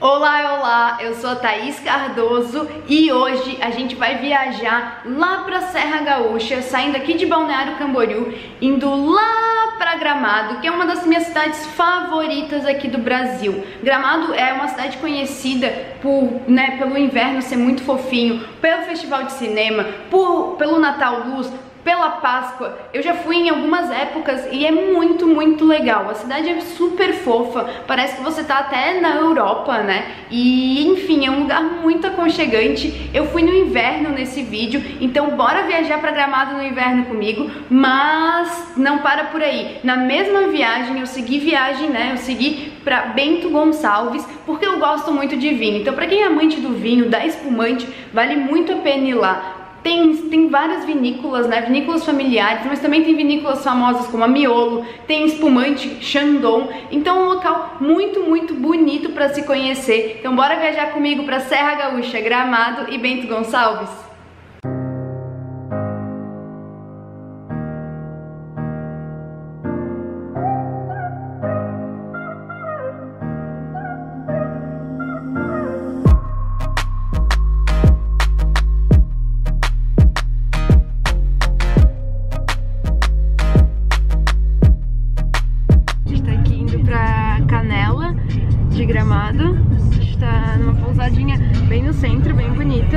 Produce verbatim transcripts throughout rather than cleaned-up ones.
Olá, olá, eu sou a Thaís Cardoso e hoje a gente vai viajar lá pra Serra Gaúcha, saindo aqui de Balneário Camboriú, indo lá pra Gramado, que é uma das minhas cidades favoritas aqui do Brasil. Gramado é uma cidade conhecida por, né, pelo inverno ser muito fofinho, pelo festival de cinema, por, pelo Natal Luz, pela Páscoa. Eu já fui em algumas épocas e é muito, muito legal. A cidade é super fofa, parece que você tá até na Europa, né? E enfim, é um lugar muito aconchegante. Eu fui no inverno nesse vídeo, então bora viajar pra Gramado no inverno comigo, mas não para por aí. Na mesma viagem, eu segui viagem, né? Eu segui pra Bento Gonçalves, porque eu gosto muito de vinho. Então pra quem é amante do vinho, da espumante, vale muito a pena ir lá. Tem, tem várias vinícolas, né, vinícolas familiares, mas também tem vinícolas famosas como a Miolo, tem espumante Chandon, então é um local muito, muito bonito para se conhecer. Então bora viajar comigo para Serra Gaúcha, Gramado e Bento Gonçalves? De Gramado, a gente tá numa pousadinha bem no centro, bem bonita.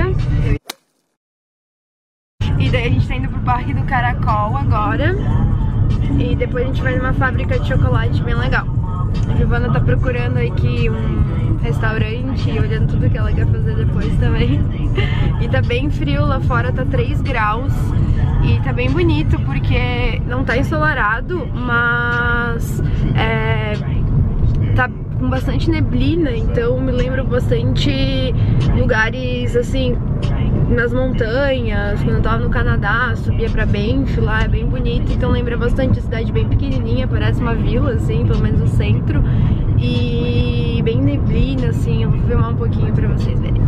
E daí a gente tá indo pro Parque do Caracol agora. E depois a gente vai numa fábrica de chocolate bem legal. A Giovana tá procurando aqui um restaurante e olhando tudo que ela quer fazer depois também. E tá bem frio lá fora, tá três graus. E tá bem bonito porque não tá ensolarado, mas é, tá com bastante neblina, então me lembra bastante lugares assim nas montanhas. Quando eu tava no Canadá, subia pra Banff, lá é bem bonito, então lembra bastante a cidade bem pequenininha, parece uma vila assim, pelo menos o centro, e bem neblina assim. Eu vou filmar um pouquinho pra vocês verem.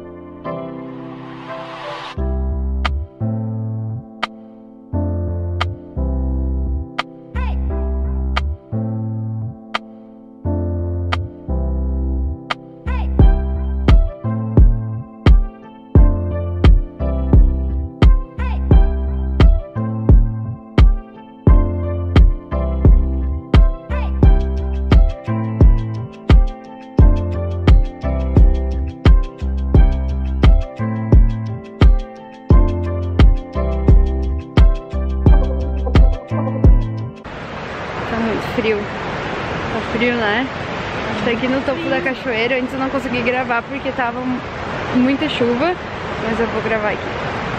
Frio, tá frio, né? A gente tá aqui no topo da cachoeira. Antes eu não consegui gravar porque tava muita chuva, mas eu vou gravar aqui.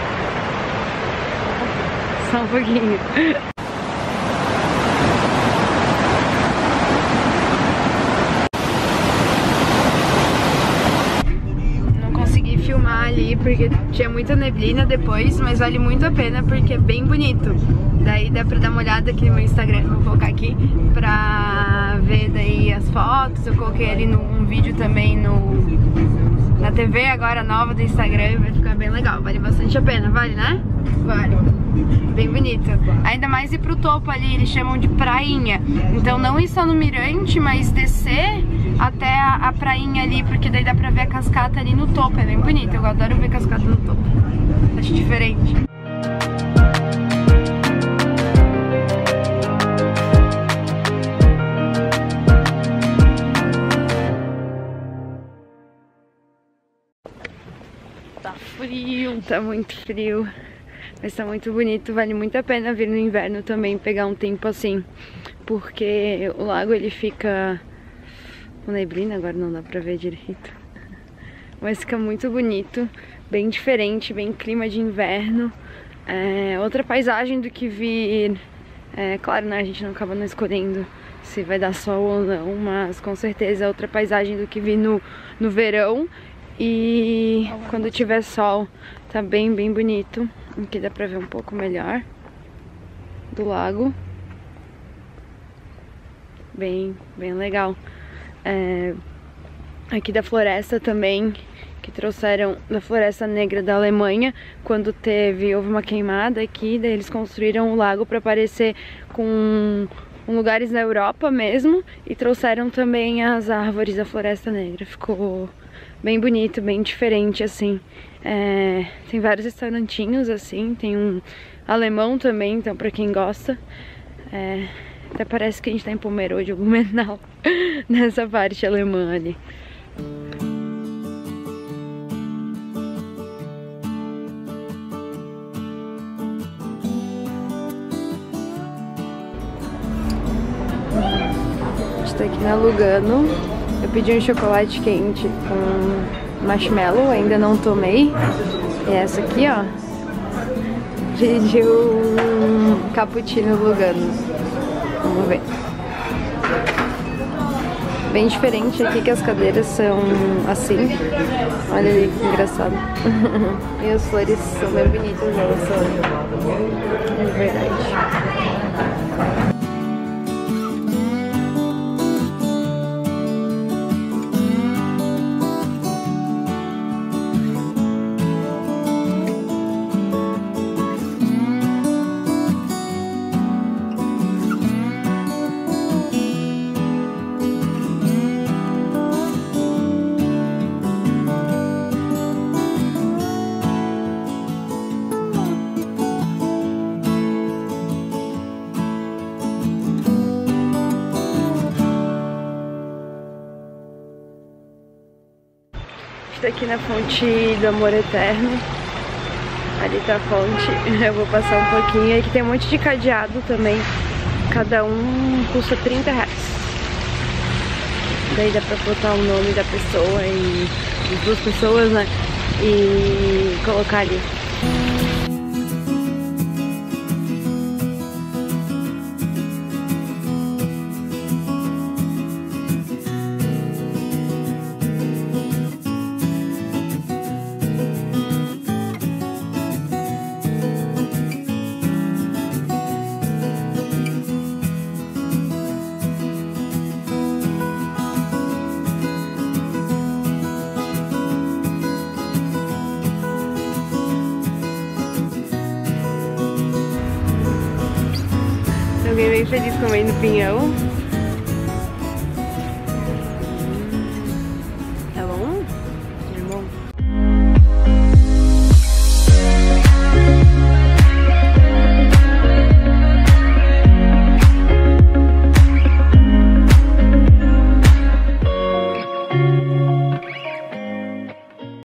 Só um pouquinho. Não consegui filmar ali porque tinha muita neblina depois, mas vale muito a pena porque é bem bonito. Daí dá pra dar uma olhada aqui no meu Instagram, vou colocar aqui pra ver daí as fotos. Eu coloquei ali num vídeo também no, na T V agora nova do Instagram, vai ficar bem legal, vale bastante a pena, vale, né? Vale. Bem bonito. Ainda mais ir pro topo ali, eles chamam de prainha. Então não ir só no mirante, mas descer até a, a prainha ali, porque daí dá pra ver a cascata ali no topo, é bem bonito. Eu adoro ver cascata no topo, acho diferente. Tá frio, tá muito frio, mas tá muito bonito, vale muito a pena vir no inverno também, pegar um tempo assim, porque o lago ele fica com neblina, agora não dá pra ver direito, mas fica muito bonito, bem diferente, bem clima de inverno, é outra paisagem do que vir, é claro, né, a gente não acaba não escolhendo se vai dar sol ou não, mas com certeza é outra paisagem do que vir no, no verão. E quando tiver sol, tá bem, bem bonito. Aqui dá pra ver um pouco melhor do lago. Bem, bem legal. É, aqui da floresta também, que trouxeram da Floresta Negra da Alemanha. Quando teve, houve uma queimada aqui, daí eles construíram o lago pra parecer com lugares na Europa mesmo, e trouxeram também as árvores da Floresta Negra. Ficou bem bonito, bem diferente, assim. É, tem vários restaurantinhos, assim, tem um alemão também, então pra quem gosta. É, até parece que a gente tá em Pomerode, Blumenau, nessa parte alemã ali. A gente tá aqui na Lugano. Eu pedi um chocolate quente com marshmallow, ainda não tomei. E essa aqui, ó, pediu um cappuccino Lugano. Vamos ver. Bem diferente aqui, que as cadeiras são assim. Olha ali que engraçado. E as flores são bem bonitas, elas são de verdade. Aqui na fonte do Amor Eterno. Ali tá a fonte. Eu vou passar um pouquinho. Aqui tem um monte de cadeado também. Cada um custa trinta reais. Daí dá pra botar o nome da pessoa e as duas pessoas, né? E colocar ali. Alguém bem feliz comendo pinhão.